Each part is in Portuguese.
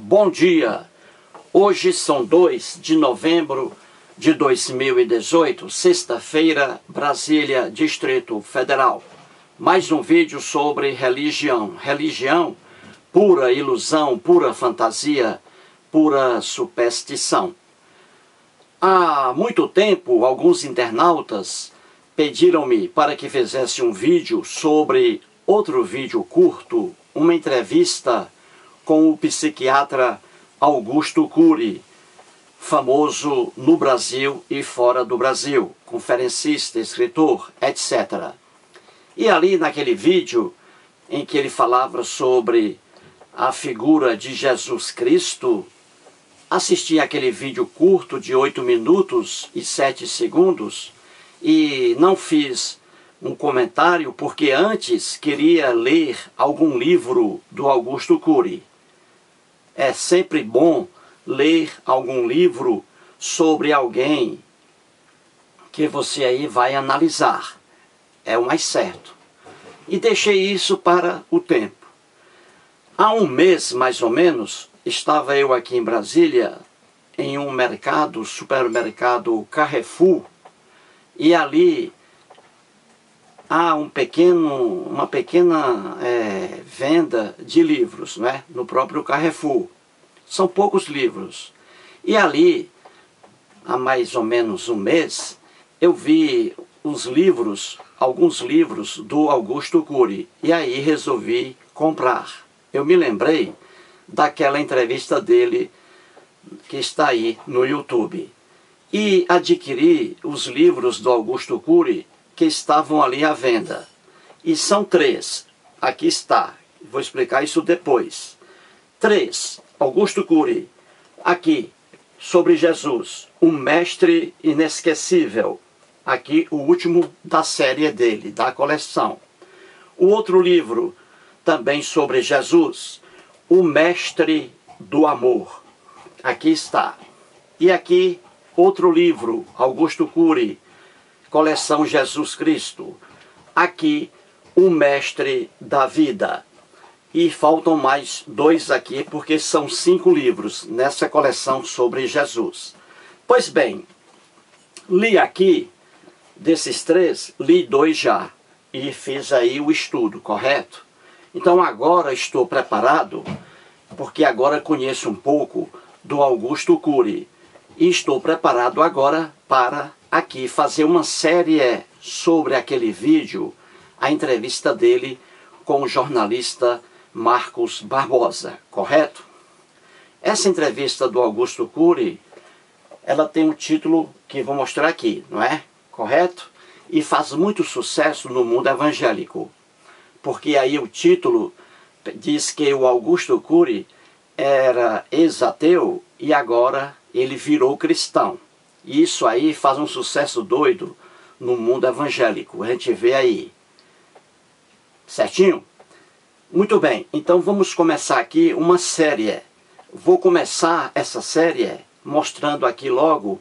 Bom dia! Hoje são 2 de novembro de 2018, sexta-feira, Brasília, Distrito Federal. Mais um vídeo sobre religião. Religião, pura ilusão, pura fantasia, pura superstição. Há muito tempo, alguns internautas pediram-me para que fizesse um vídeo sobre outro vídeo curto, uma entrevista com o psiquiatra Augusto Cury, famoso no Brasil e fora do Brasil, conferencista, escritor, etc. E ali naquele vídeo em que ele falava sobre a figura de Jesus Cristo, assisti aquele vídeo curto de 8 minutos e 7 segundos e não fiz um comentário porque antes queria ler algum livro do Augusto Cury. É sempre bom ler algum livro sobre alguém que você aí vai analisar. É o mais certo. E deixei isso para o tempo. Há um mês, mais ou menos, estava eu aqui em Brasília, em um mercado, supermercado Carrefour, e ali há uma pequena venda de livros, né, no próprio Carrefour. São poucos livros. E ali, há mais ou menos um mês, eu vi alguns livros do Augusto Cury. E aí resolvi comprar. Eu me lembrei daquela entrevista dele que está aí no YouTube. E adquiri os livros do Augusto Cury que estavam ali à venda. E são 3. Aqui está. Vou explicar isso depois. 3. Augusto Cury. Aqui, sobre Jesus. Um mestre inesquecível. Aqui, o último da série dele, da coleção. O outro livro, também sobre Jesus. O mestre do amor. Aqui está. E aqui, outro livro, Augusto Cury. Coleção Jesus Cristo. Aqui, o mestre da vida. E faltam mais 2 aqui, porque são 5 livros nessa coleção sobre Jesus. Pois bem, li aqui, desses 3, li 2 já. E fiz aí o estudo, correto? Então agora estou preparado, porque agora conheço um pouco do Augusto Cury. E estou preparado agora para aqui fazer uma série sobre aquele vídeo, a entrevista dele com o jornalista Marcos Barbosa, correto? Essa entrevista do Augusto Cury, ela tem um título que vou mostrar aqui, não é? Correto? E faz muito sucesso no mundo evangélico, porque aí o título diz que o Augusto Cury era ex-ateu e agora ele virou cristão. E isso aí faz um sucesso doido no mundo evangélico. A gente vê aí. Certinho? Muito bem. Então vamos começar aqui uma série. Vou começar essa série mostrando aqui logo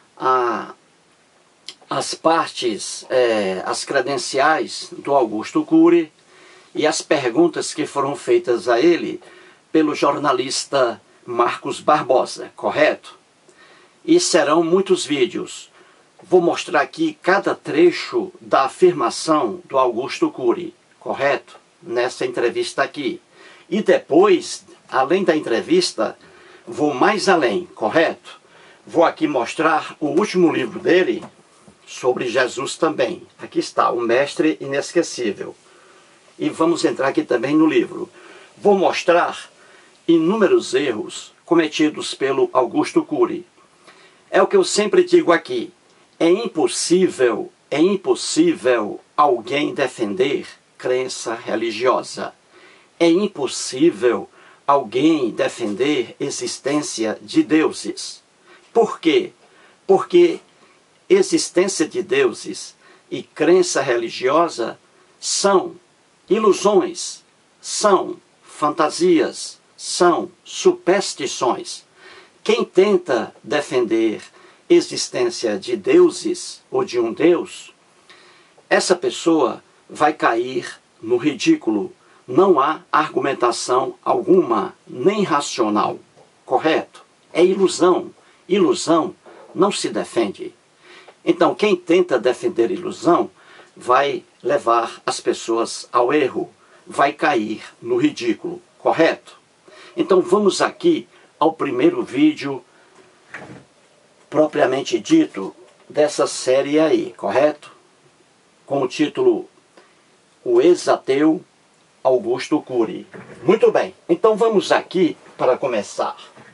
as partes, as credenciais do Augusto Cury e as perguntas que foram feitas a ele pelo jornalista Marcos Barbosa, correto? E serão muitos vídeos. Vou mostrar aqui cada trecho da afirmação do Augusto Cury, correto? Nessa entrevista aqui. E depois, além da entrevista, vou mais além, correto? Vou aqui mostrar o último livro dele, sobre Jesus também. Aqui está, O Mestre Inesquecível. E vamos entrar aqui também no livro. Vou mostrar inúmeros erros cometidos pelo Augusto Cury. É o que eu sempre digo aqui. É impossível alguém defender crença religiosa. É impossível alguém defender existência de deuses. Por quê? Porque existência de deuses e crença religiosa são ilusões, são fantasias, são superstições. Quem tenta defender existência de deuses ou de um Deus, essa pessoa vai cair no ridículo. Não há argumentação alguma, nem racional, correto? É ilusão. Ilusão não se defende. Então, quem tenta defender ilusão vai levar as pessoas ao erro, vai cair no ridículo, correto? Então, vamos aqui ao primeiro vídeo propriamente dito dessa série aí, correto? Com o título O Ex-Ateu Augusto Cury. Muito bem, então vamos aqui para começar.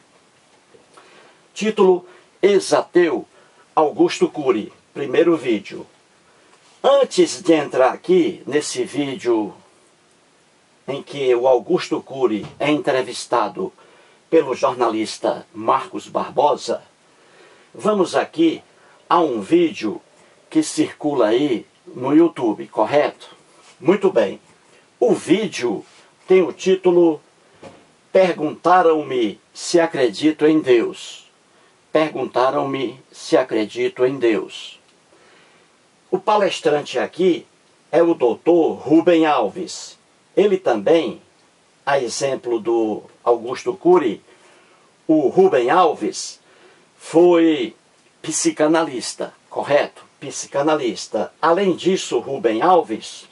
Título Ex-Ateu Augusto Cury, primeiro vídeo. Antes de entrar aqui nesse vídeo em que o Augusto Cury é entrevistado pelo jornalista Marcos Barbosa, vamos aqui a um vídeo que circula aí no YouTube, correto? Muito bem. O vídeo tem o título Perguntaram-me se acredito em Deus. Perguntaram-me se acredito em Deus. O palestrante aqui é o doutor Rubem Alves. Ele também, a exemplo do Augusto Cury, o Rubem Alves foi psicanalista, correto? Psicanalista. Além disso, Rubem Alves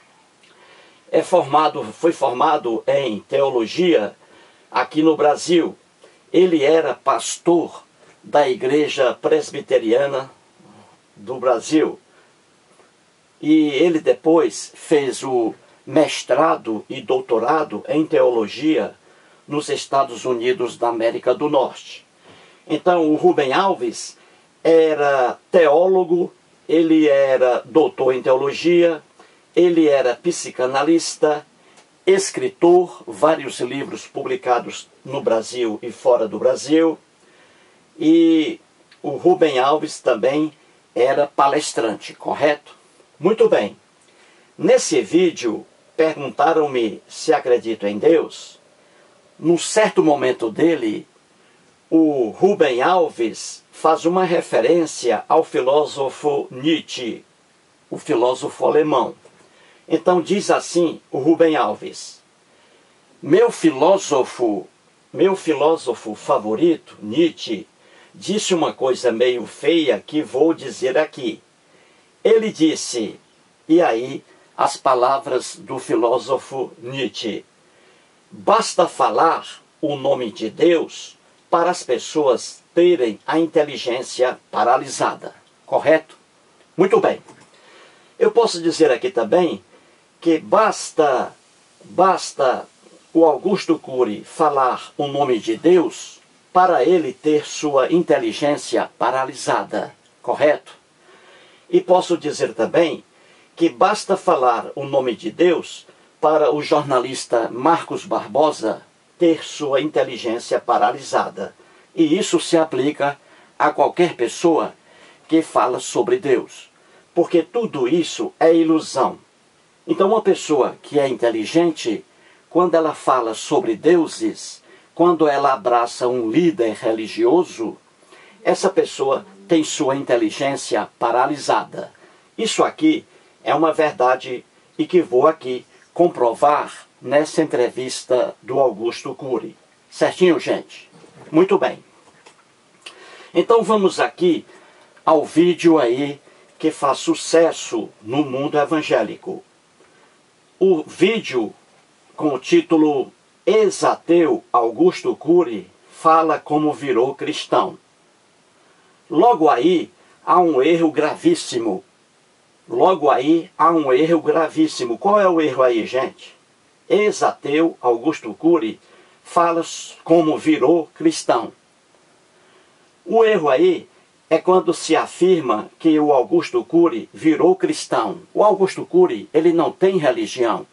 foi formado em teologia aqui no Brasil. Ele era pastor da Igreja Presbiteriana do Brasil. E ele depois fez o mestrado e doutorado em teologia nos Estados Unidos da América do Norte. Então, o Rubem Alves era teólogo, ele era doutor em teologia, ele era psicanalista, escritor, vários livros publicados no Brasil e fora do Brasil. E o Rubem Alves também era palestrante, correto? Muito bem. Nesse vídeo, perguntaram-me se acredito em Deus. Num certo momento dele, o Rubem Alves faz uma referência ao filósofo Nietzsche, o filósofo alemão. Então diz assim o Rubem Alves: meu filósofo favorito, Nietzsche, disse uma coisa meio feia que vou dizer aqui. Ele disse, e aí as palavras do filósofo Nietzsche: basta falar o nome de Deus para as pessoas terem a inteligência paralisada. Correto? Muito bem. Eu posso dizer aqui também que basta o Augusto Cury falar o nome de Deus para ele ter sua inteligência paralisada. Correto? E posso dizer também que basta falar o nome de Deus para o jornalista Marcos Barbosa ter sua inteligência paralisada. E isso se aplica a qualquer pessoa que fala sobre Deus. Porque tudo isso é ilusão. Então uma pessoa que é inteligente, quando ela fala sobre deuses, quando ela abraça um líder religioso, essa pessoa tem sua inteligência paralisada. Isso aqui é uma verdade e que vou aqui comprovar nessa entrevista do Augusto Cury. Certinho, gente? Muito bem. Então vamos aqui ao vídeo aí que faz sucesso no mundo evangélico. O vídeo com o título Ex-Ateu Augusto Cury fala como virou cristão. Logo aí há um erro gravíssimo. Logo aí há um erro gravíssimo. Qual é o erro aí, gente? Ex-ateu Augusto Cury fala como virou cristão. O erro aí é quando se afirma que o Augusto Cury virou cristão. O Augusto Cury, ele não tem religião.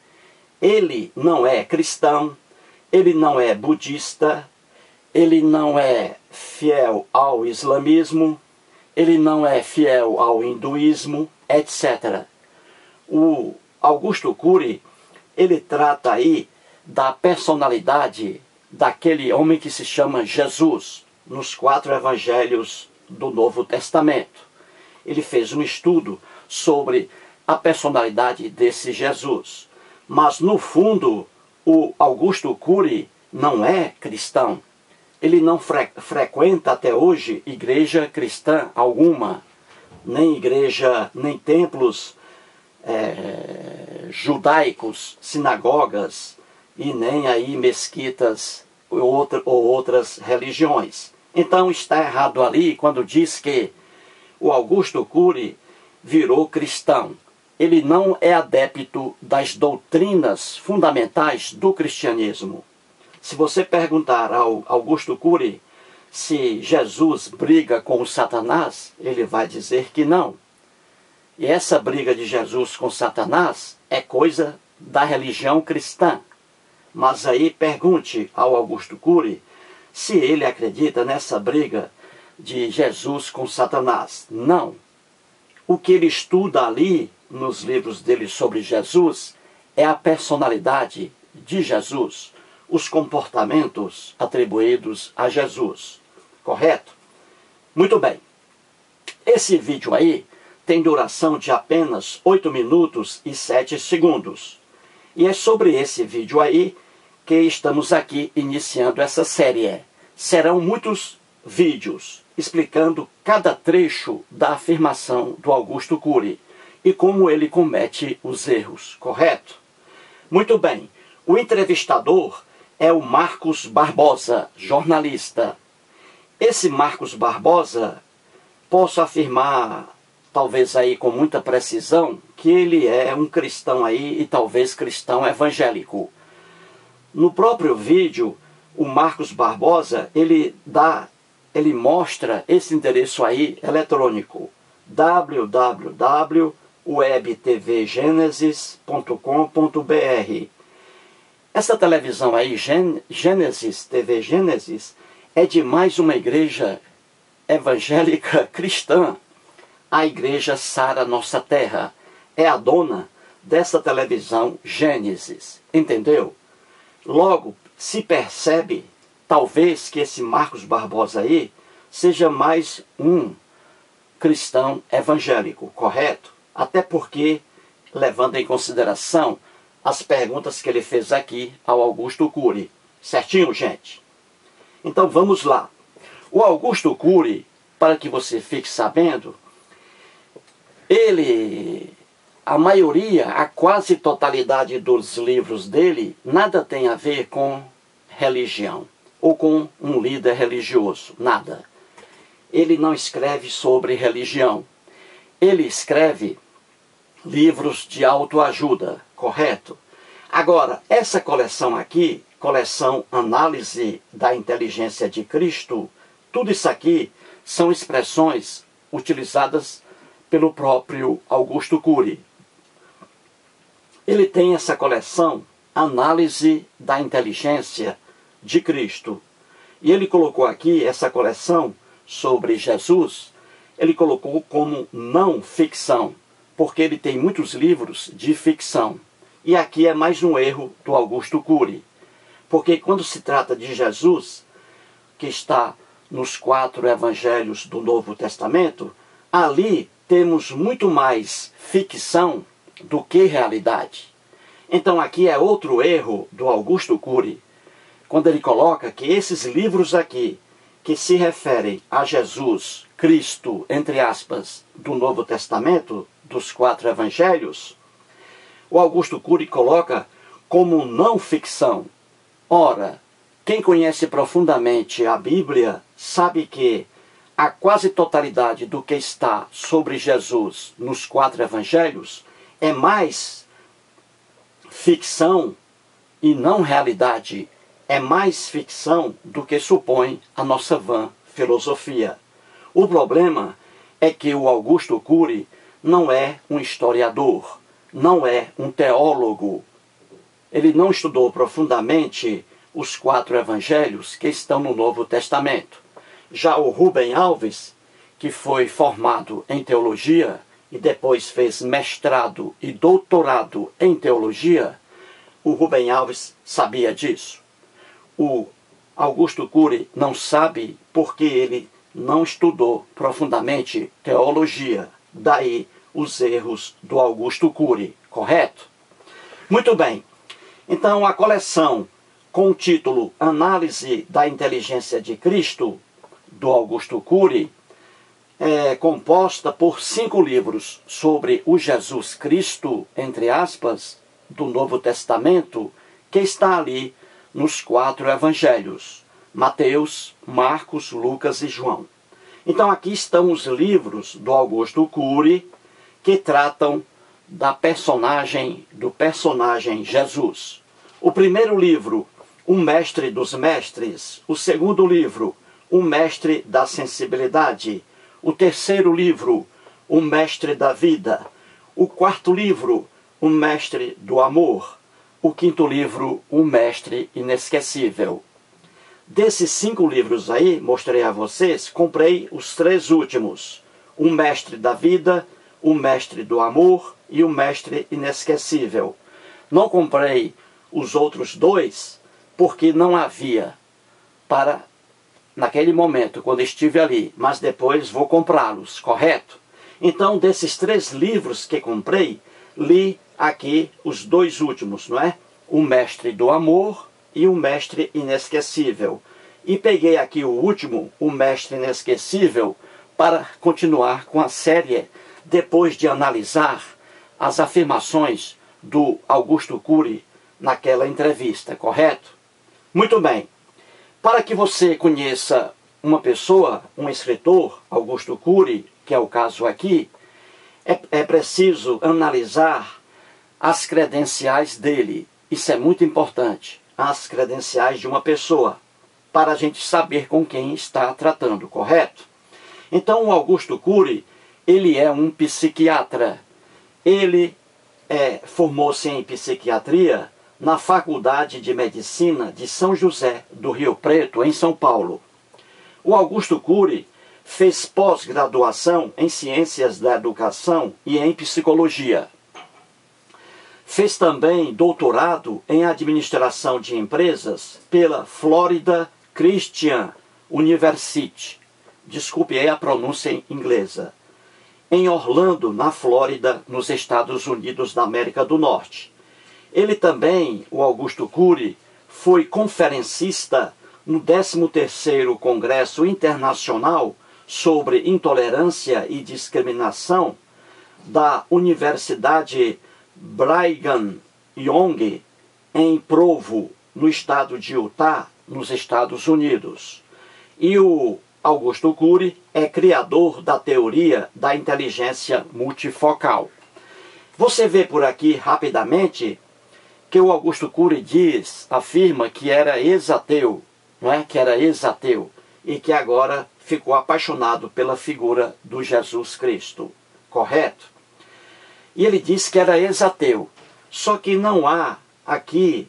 Ele não é cristão, ele não é budista, ele não é fiel ao islamismo, ele não é fiel ao hinduísmo, etc. O Augusto Cury, ele trata aí da personalidade daquele homem que se chama Jesus, nos 4 evangelhos do Novo Testamento. Ele fez um estudo sobre a personalidade desse Jesus. Mas, no fundo, o Augusto Cury não é cristão. ele não frequenta até hoje igreja cristã alguma, nem templos judaicos, sinagogas, e nem aí mesquitas ou outras religiões. Então está errado ali quando diz que o Augusto Cury virou cristão. Ele não é adepto das doutrinas fundamentais do cristianismo. Se você perguntar ao Augusto Cury se Jesus briga com o Satanás, ele vai dizer que não. E essa briga de Jesus com Satanás é coisa da religião cristã. Mas aí pergunte ao Augusto Cury se ele acredita nessa briga de Jesus com Satanás. Não. O que ele estuda ali nos livros dele sobre Jesus é a personalidade de Jesus, os comportamentos atribuídos a Jesus. Correto? Muito bem. Esse vídeo aí tem duração de apenas 8 minutos e 7 segundos. E é sobre esse vídeo aí que estamos aqui iniciando essa série. Serão muitos vídeos explicando cada trecho da afirmação do Augusto Cury e como ele comete os erros, correto? Muito bem, o entrevistador é o Marcos Barbosa, jornalista. Esse Marcos Barbosa, posso afirmar, talvez aí com muita precisão, que ele é um cristão aí e talvez cristão evangélico. No próprio vídeo, o Marcos Barbosa, ele mostra esse endereço aí eletrônico, www.webtvgenesis.com.br. Essa televisão aí, Gênesis, TV Gênesis, é de mais uma igreja evangélica cristã. A igreja Sara Nossa Terra é a dona dessa televisão Gênesis, entendeu? Logo, se percebe, talvez, que esse Marcos Barbosa aí seja mais um cristão evangélico, correto? Até porque, levando em consideração as perguntas que ele fez aqui ao Augusto Cury. Certinho, gente? Então vamos lá. O Augusto Cury, para que você fique sabendo, a maioria, a quase totalidade dos livros dele, nada tem a ver com religião ou com um líder religioso, nada. Ele não escreve sobre religião. Ele escreve livros de autoajuda, correto? Agora, essa coleção aqui, coleção Análise da Inteligência de Cristo, tudo isso aqui são expressões utilizadas pelo próprio Augusto Cury. Ele tem essa coleção Análise da Inteligência de Cristo. E ele colocou aqui essa coleção sobre Jesus, ele colocou como não ficção, porque ele tem muitos livros de ficção. E aqui é mais um erro do Augusto Cury, porque quando se trata de Jesus, que está nos 4 evangelhos do Novo Testamento, ali temos muito mais ficção do que realidade. Então aqui é outro erro do Augusto Cury, quando ele coloca que esses livros aqui, que se referem a Jesus, Cristo, entre aspas, do Novo Testamento, dos 4 evangelhos, o Augusto Cury coloca como não ficção. Ora, quem conhece profundamente a Bíblia sabe que a quase totalidade do que está sobre Jesus nos 4 evangelhos é mais ficção e não realidade. É mais ficção do que supõe a nossa vã filosofia. O problema é que o Augusto Cury não é um historiador, não é um teólogo. Ele não estudou profundamente os 4 evangelhos que estão no Novo Testamento. Já o Rubem Alves, que foi formado em teologia e depois fez mestrado e doutorado em teologia, o Rubem Alves sabia disso. O Augusto Cury não sabe porque ele não estudou profundamente teologia. Daí os erros do Augusto Cury, correto? Muito bem. Então a coleção com o título Análise da Inteligência de Cristo, do Augusto Cury, composta por 5 livros sobre o Jesus Cristo, entre aspas, do Novo Testamento, que está ali nos 4 evangelhos, Mateus, Marcos, Lucas e João. Então aqui estão os livros do Augusto Cury que tratam do personagem Jesus. O primeiro livro, O Mestre dos Mestres. O segundo livro, O Mestre da Sensibilidade. O terceiro livro, O Mestre da Vida. O quarto livro, O Mestre do Amor. O quinto livro, O Mestre Inesquecível. Desses 5 livros aí, mostrei a vocês, comprei os 3 últimos. O Mestre da Vida, O Mestre do Amor e O Mestre Inesquecível. Não comprei os outros 2 porque não havia para naquele momento, quando estive ali, mas depois vou comprá-los, correto? Então, desses 3 livros que comprei, li aqui os 2 últimos, não é? O Mestre do Amor e O Mestre Inesquecível. E peguei aqui o último, O Mestre Inesquecível, para continuar com a série, depois de analisar as afirmações do Augusto Cury naquela entrevista, correto? Muito bem. Para que você conheça uma pessoa, um escritor, Augusto Cury, que é o caso aqui, é preciso analisar as credenciais dele. Isso é muito importante, as credenciais de uma pessoa, para a gente saber com quem está tratando, correto? Então, o Augusto Cury, ele é um psiquiatra. Ele formou-se em psiquiatria na Faculdade de Medicina de São José do Rio Preto, em São Paulo. O Augusto Cury fez pós-graduação em Ciências da Educação e em Psicologia. Fez também doutorado em Administração de Empresas pela Florida Christian University. Desculpe aí a pronúncia inglesa. Em Orlando, na Flórida, nos Estados Unidos da América do Norte. Ele também, o Augusto Cury, foi conferencista no 13º Congresso Internacional sobre Intolerância e Discriminação da Universidade Brigham Young, em Provo, no estado de Utah, nos Estados Unidos. E o Augusto Cury é criador da teoria da inteligência multifocal. Você vê por aqui rapidamente que o Augusto Cury afirma que era ex-ateu, não é? Que era ex-ateu e que agora ficou apaixonado pela figura do Jesus Cristo, correto? E ele diz que era ex-ateu, só que não há aqui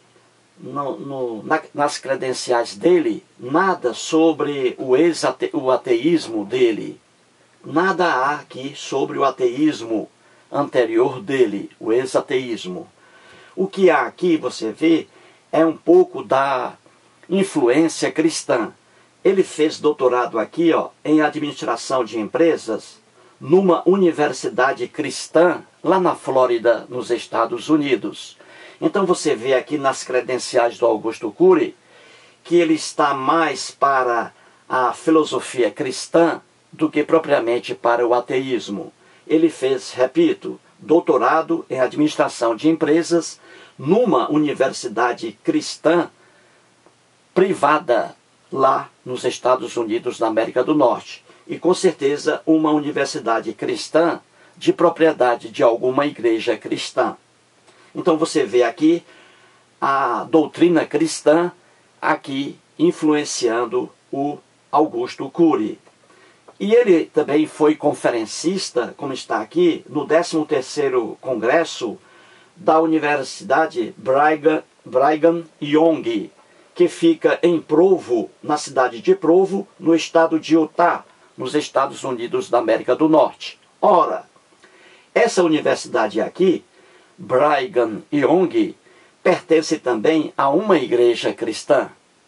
nas credenciais dele nada sobre o ateísmo dele. Nada há aqui sobre o ateísmo anterior dele, o ex-ateísmo. O que há aqui, você vê, é um pouco da influência cristã. Ele fez doutorado aqui, em administração de empresas, numa universidade cristã, lá na Flórida, nos Estados Unidos. Então você vê aqui nas credenciais do Augusto Cury que ele está mais para a filosofia cristã do que propriamente para o ateísmo. Ele fez, repito, doutorado em administração de empresas numa universidade cristã privada lá nos Estados Unidos da América do Norte. E com certeza uma universidade cristã de propriedade de alguma igreja cristã. Então você vê aqui a doutrina cristã aqui influenciando o Augusto Cury. E ele também foi conferencista, como está aqui, no 13º Congresso da Universidade Brigham Young, que fica em Provo, na cidade de Provo, no estado de Utah, nos Estados Unidos da América do Norte. Ora, essa universidade aqui, Brigham Young, pertence também a uma igreja cristã.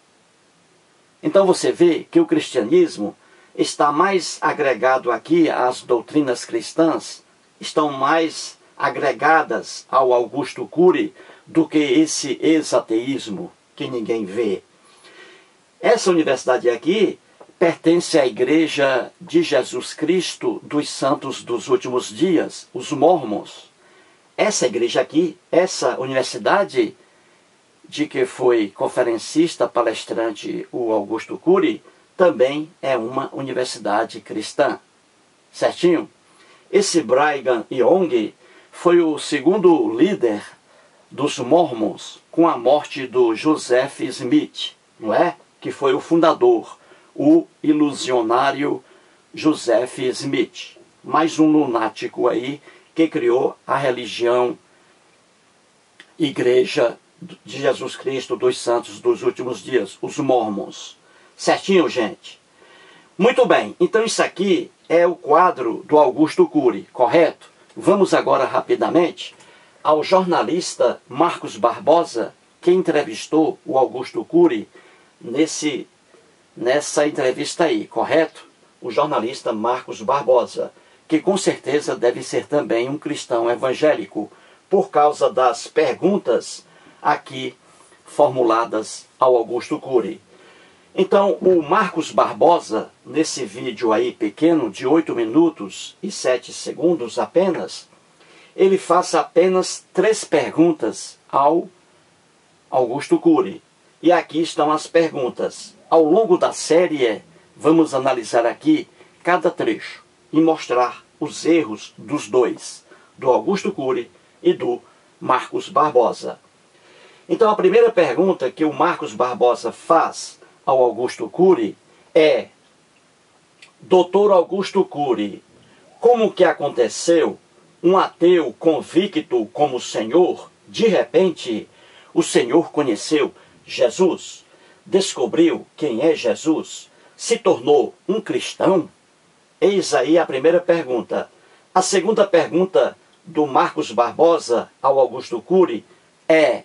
Então você vê que o cristianismo está mais agregado aqui às doutrinas cristãs, estão mais agregadas ao Augusto Cury do que esse ex-ateísmo que ninguém vê. Essa universidade aqui pertence à Igreja de Jesus Cristo dos Santos dos Últimos Dias, os Mormons. Essa igreja aqui, essa universidade de que foi conferencista, palestrante o Augusto Cury, também é uma universidade cristã. Certinho? Esse Brigham Young foi o segundo líder dos Mormons com a morte do Joseph Smith, não é? Que foi o fundador, o ilusionário Joseph Smith. Mais um lunático aí que criou a religião Igreja de Jesus Cristo dos Santos dos Últimos Dias, os Mormons. Certinho, gente? Muito bem, então isso aqui é o quadro do Augusto Cury, correto? Vamos agora rapidamente ao jornalista Marcos Barbosa, que entrevistou o Augusto Cury nessa entrevista aí, correto? O jornalista Marcos Barbosa, que com certeza deve ser também um cristão evangélico, por causa das perguntas aqui formuladas ao Augusto Cury. Então, o Marcos Barbosa, nesse vídeo aí pequeno, de 8 minutos e 7 segundos apenas, ele faz apenas 3 perguntas ao Augusto Cury. E aqui estão as perguntas. Ao longo da série, vamos analisar aqui cada trecho e mostrar os erros dos dois, do Augusto Cury e do Marcos Barbosa. Então, a primeira pergunta que o Marcos Barbosa faz ao Augusto Cury é: Doutor Augusto Cury, como que aconteceu um ateu convicto como o senhor, de repente, o senhor conheceu Jesus, descobriu quem é Jesus, se tornou um cristão? Eis aí a primeira pergunta. A segunda pergunta do Marcos Barbosa ao Augusto Cury é: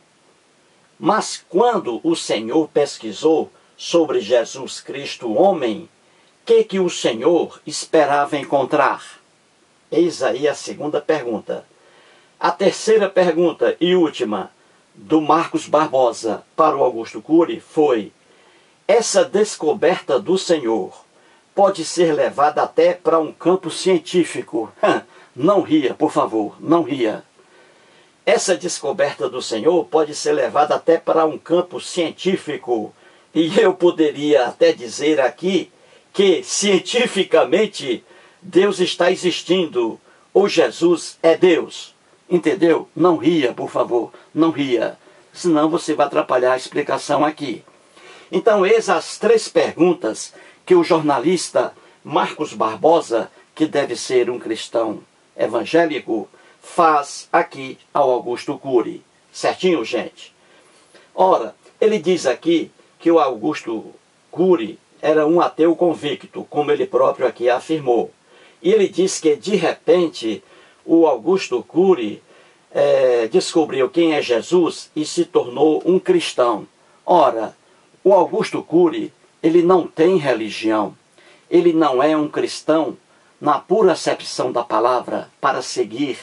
mas quando o senhor pesquisou sobre Jesus Cristo homem, que o senhor esperava encontrar? Eis aí a segunda pergunta. A terceira pergunta e última do Marcos Barbosa para o Augusto Cury foi: essa descoberta do senhor pode ser levada até para um campo científico? Não ria, por favor, não ria. Essa descoberta do Senhor pode ser levada até para um campo científico. E eu poderia até dizer aqui que, cientificamente, Deus está existindo, ou Jesus é Deus. Entendeu? Não ria, por favor, não ria. Senão você vai atrapalhar a explicação aqui. Então, eis as 3 perguntas que o jornalista Marcos Barbosa, que deve ser um cristão evangélico, faz aqui ao Augusto Cury. Certinho, gente? Ora, ele diz aqui que o Augusto Cury era um ateu convicto, como ele próprio aqui afirmou. E ele diz que, de repente, o Augusto Cury descobriu quem é Jesus e se tornou um cristão. Ora, o Augusto Cury, ele não tem religião. Ele não é um cristão na pura acepção da palavra, para seguir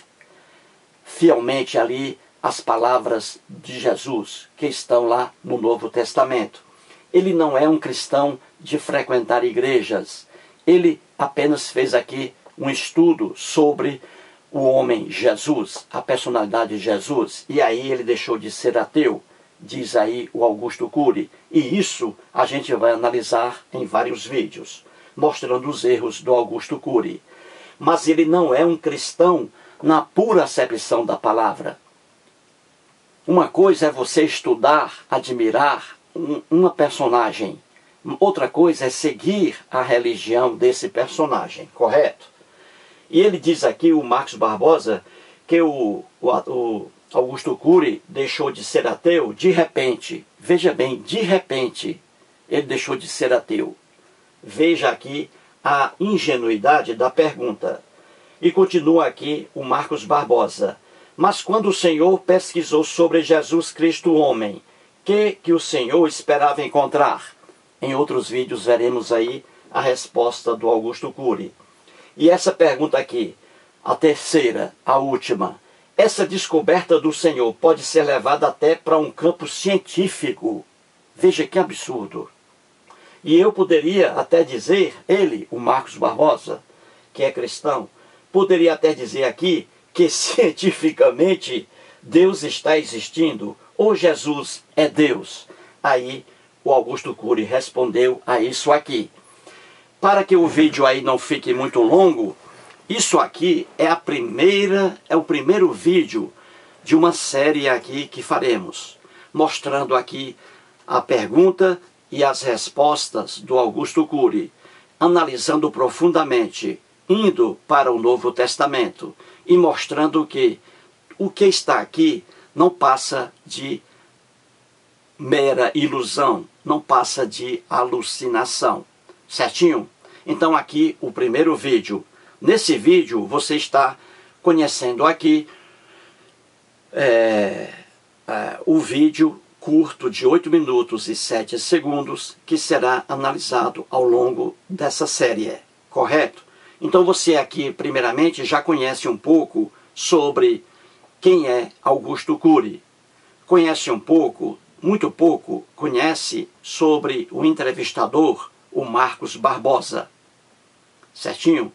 fielmente ali as palavras de Jesus, que estão lá no Novo Testamento. Ele não é um cristão de frequentar igrejas. Ele apenas fez aqui um estudo sobre o homem Jesus, a personalidade de Jesus, e aí ele deixou de ser ateu, diz aí o Augusto Cury. E isso a gente vai analisar em vários vídeos, mostrando os erros do Augusto Cury. Mas ele não é um cristão na pura acepção da palavra. Uma coisa é você estudar, admirar uma personagem. Outra coisa é seguir a religião desse personagem, correto? E ele diz aqui, o Marcos Barbosa, que o Augusto Cury deixou de ser ateu de repente. Veja bem, de repente ele deixou de ser ateu. Veja aqui a ingenuidade da pergunta. E continua aqui o Marcos Barbosa. Mas quando o Senhor pesquisou sobre Jesus Cristo homem, que o Senhor esperava encontrar? Em outros vídeos veremos aí a resposta do Augusto Cury. E essa pergunta aqui, a terceira, a última. Essa descoberta do Senhor pode ser levada até para um campo científico. Veja que absurdo. E eu poderia até dizer, ele, o Marcos Barbosa, que é cristão, poderia até dizer aqui que cientificamente Deus está existindo, ou Jesus é Deus. Aí o Augusto Cury respondeu a isso aqui. Para que o vídeo aí não fique muito longo, isso aqui é o primeiro vídeo de uma série aqui que faremos, mostrando aqui a pergunta e as respostas do Augusto Cury, analisando profundamente, indo para o Novo Testamento e mostrando que o que está aqui não passa de mera ilusão, não passa de alucinação. Certinho? Então aqui o primeiro vídeo. Nesse vídeo você está conhecendo aqui o vídeo curto de 8 minutos e 7 segundos que será analisado ao longo dessa série, correto? Então você aqui primeiramente já conhece um pouco sobre quem é Augusto Cury. Conhece um pouco, muito pouco, conhece sobre o entrevistador, o Marcos Barbosa. Certinho?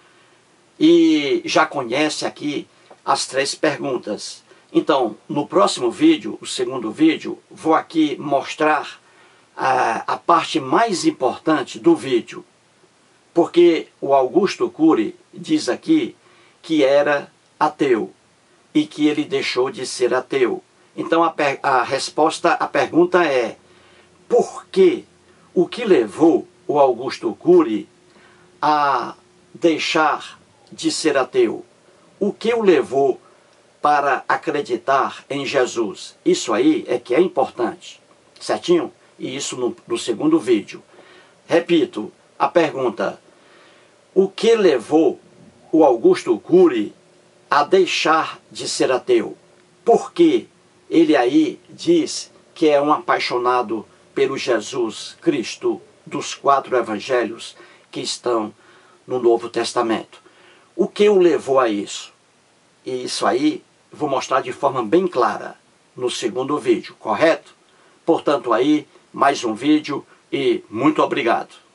E já conhece aqui as 3 perguntas. Então, no próximo vídeo, o segundo vídeo, vou aqui mostrar a parte mais importante do vídeo. Porque o Augusto Cury diz aqui que era ateu e que ele deixou de ser ateu. Então a resposta à pergunta é: por que o que levou o Augusto Cury a deixar de ser ateu? O que o levou para acreditar em Jesus? Isso aí é que é importante, certinho? E isso no segundo vídeo. Repito, a pergunta: o que levou o Augusto Cury a deixar de ser ateu? Por que ele aí diz que é um apaixonado pelo Jesus Cristo dos 4 evangelhos que estão no Novo Testamento? O que o levou a isso? E isso aí vou mostrar de forma bem clara no segundo vídeo, correto? Portanto aí, mais um vídeo e muito obrigado.